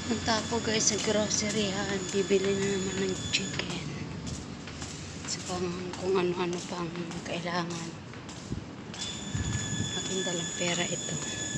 Punta ako guys sa grocery ha. Bibili na naman ng chicken. So kung ano-ano pang kailangan. Aking dalang pera ito.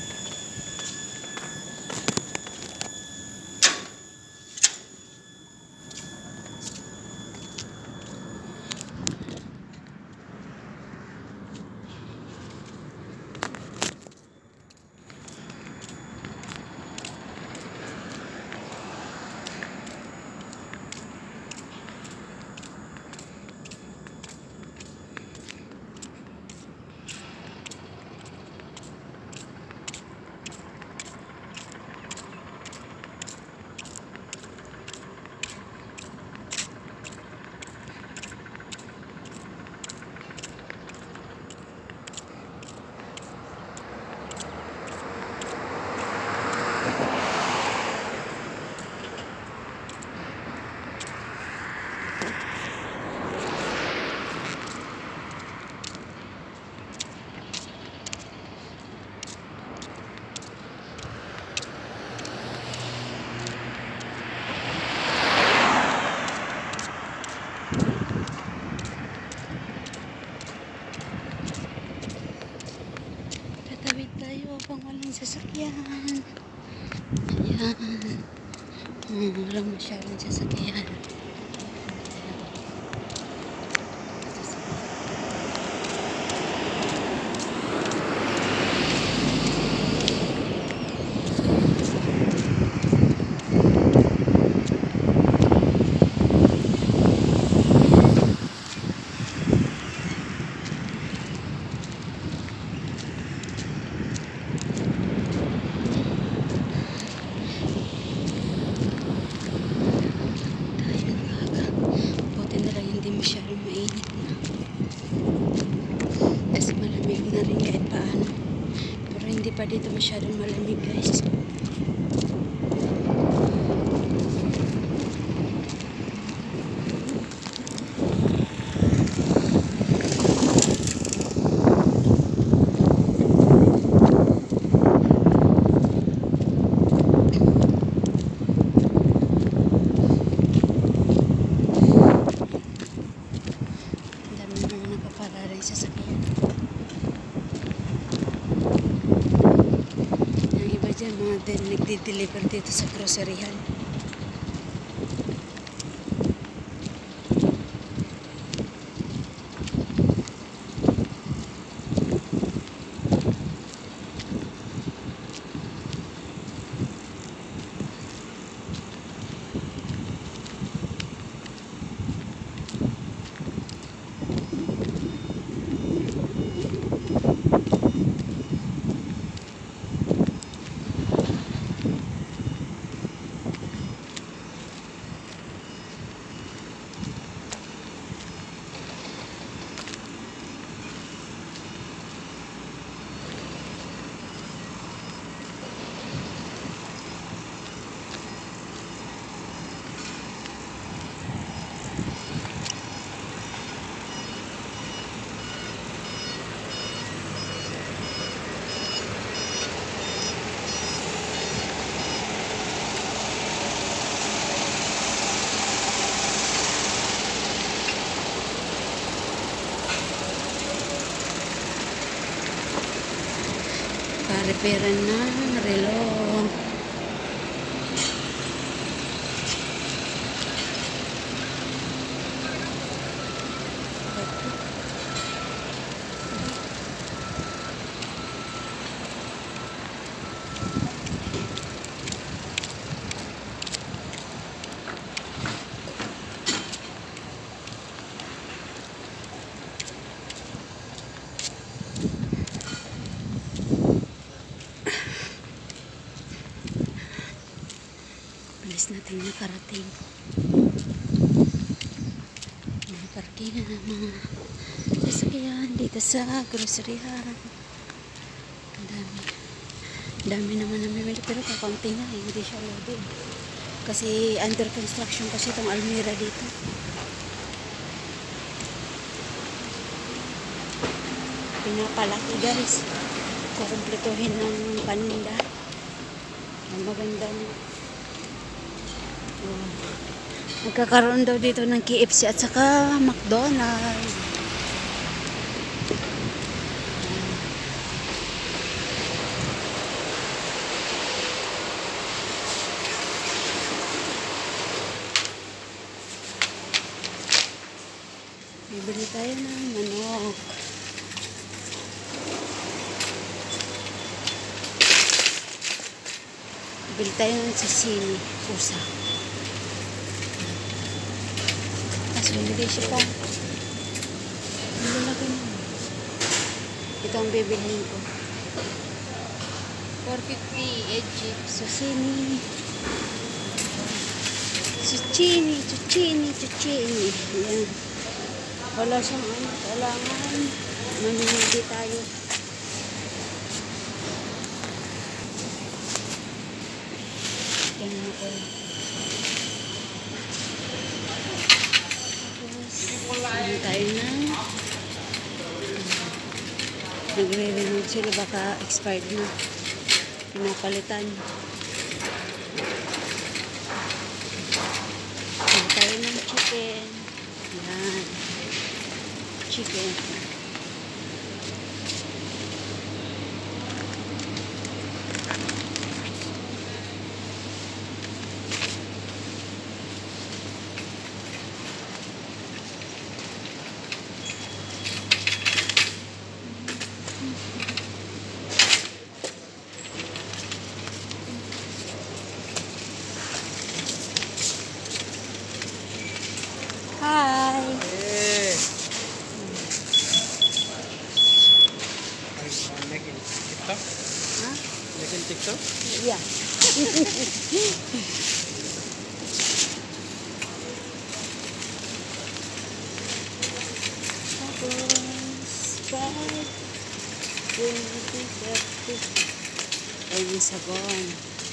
Tatawid tayo habang walang sasakyan. Ayan. Walang masyadong sasakyan. Masyadong mainit na kasi malamig na rin kahit paano, pero hindi pa dito masyadong malamig guys. Sasakyan. Yung iba dyan, mga nagdi-deliver dito sa groceryhan. Repair ng relo. Bilis natin nakarating. Mga parkingan ng mga sasakyan dito sa groceryhan. Ang dami naman namimili, pero kakaunti na, hindi siya loaded. Kasi under construction kasi itong Almira dito. Pinapalaki guys. Kukumpletuhin ng paninda. Ang magandang Oh. Magkakaroon daw dito ng KFC at saka McDonald's. Bibili tayo ng manok. Bibili tayo ng sisili, pusa. Tapos bibili siya pa. Ang lalaki na. Ito ang bibiliin ko. 450 Egypt. Susini. Chuchini. Yan. Wala siyang ano. Kailangan. Mamimili tayo. Yan ako. Ano tayo na? Nagre-remote sila, baka expired na. Pinapalitan. Ano tayo ng chicken. Yan. Chicken. Hi. Hey. Making TikTok? Huh? Making TikTok? Yeah. Ay, yung sabon.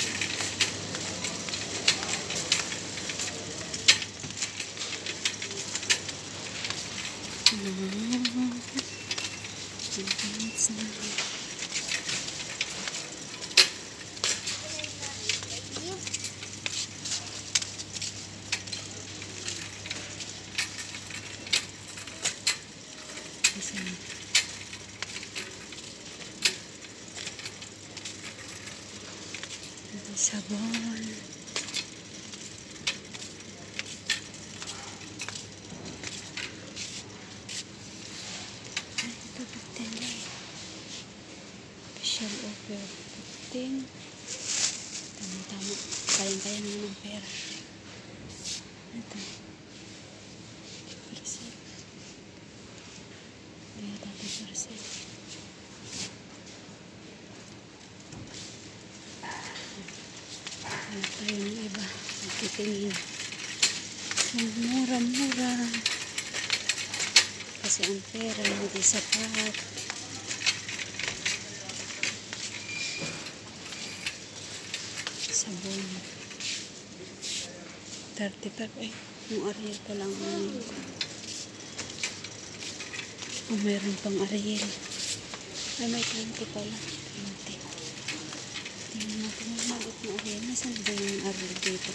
Sabon. Ay, ito 15 na. Special offer 15. Tama-tama. Kayang-kaya naman ng pera. Ito. Parcel. Hindi yata ito parcel. Ano tayo ng iba? Magkitingin. Ang mura-mura. Kasi ang pera hindi sapat. Sabon. 35. Ay, yung Ariel pa lang. Kung meron pang Ariel. Ay, may 20 pala. 20. Tingnan natin yung malit na Ariel. Nasaan ba yung Ariel dito?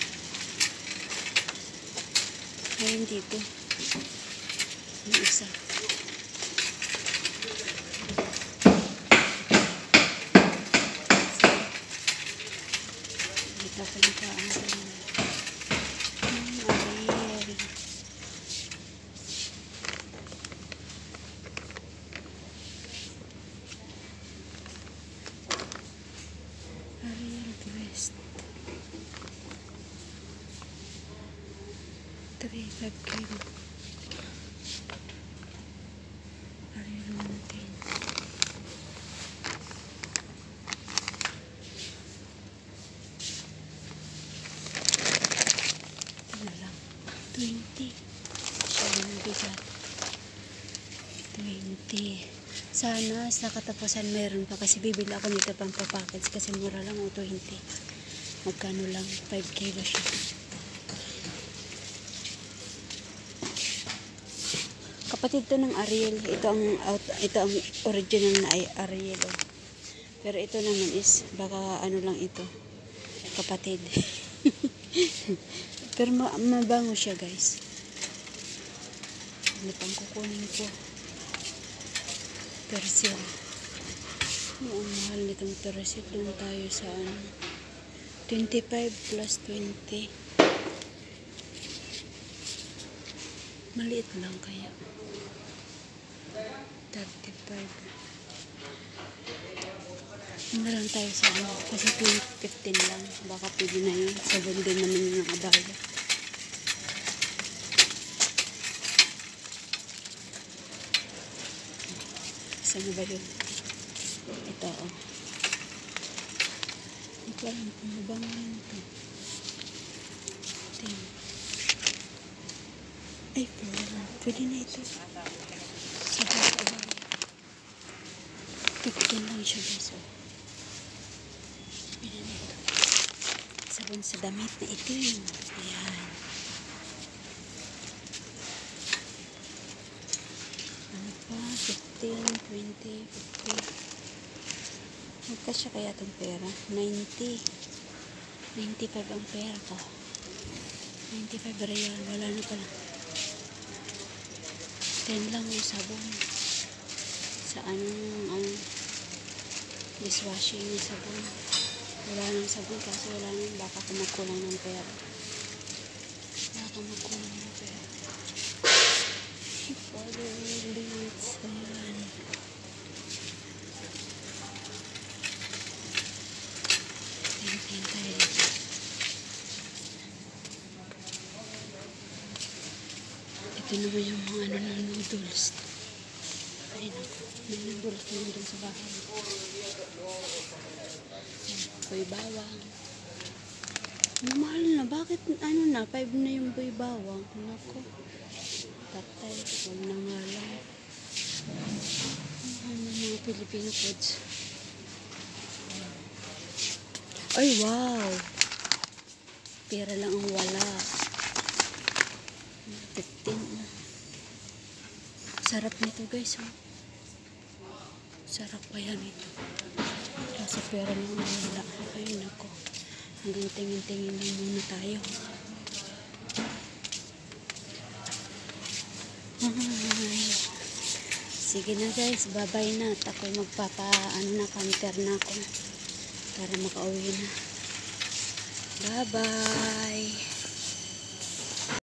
Ayun dito. Yung isa. Dito ko yung kaan sa mga. Ariel. Ariel Crest. 3-5 kilo. Ariel Mountain. Ito na lang. 20. Siya na bigat. 20. Sana sa katapusan meron pa kasi bibili ako nito pang papackage kasi mura lang o 20. Magkano lang? 5 kilo siya. Kapatid to ng Ariel. Ito ang original na Ariel. Oh. Pero ito naman is baka ano lang ito. Kapatid. Pero mabango siya, guys. Ano pang kukunin ko? Persil. Ang mahal nitong persil. Doon tayo sa 25 plus 20. Maliit lang kaya. 35. Ano lang tayo sa kasi 15 lang. Baka pwede na yun. 7 din naman yung nakabaya. Saan ba yun? Ito, oh. Hindi ko alam kung mabango yun ito. Ito. Ay, pwede na ito. Sa baba. 15 lang siya, guys, oh. Pwede na ito. Sabon sa damit na itim. Ayan. Ano pa? 15, 20, 50. Magkasya kaya itong pera? 90. 95 ang pera ko. 95 real. Wala na pala. 10 lang yung sabon. Sa dishwashing yung sabon. Wala nang sabon kasi wala nang, baka kumagkulang ng pera. Baka magkulang ng pera. Follow leads. Ayan. Tingin tayo dito. Ito naman yung mga ng noodles. Ayun ako. May noodles naman dun sa bahay. Boy bawang. Mahal na. Bakit na? 5 na yung boy bawang. Nako. Tatay. Huwag na nga lang. Mga Filipino foods. Ay, wow. Pera lang ang wala. 15. Sarap nito, guys. Oh. Sarap kaya nito. Kasi pera lang ang wala. Ayun ako. Hanggang tingin-tingin lang muna tayo. Ay. Sige na, guys. Bye-bye na. At ako'y counter na ako. Para makauwi na. Bye-bye.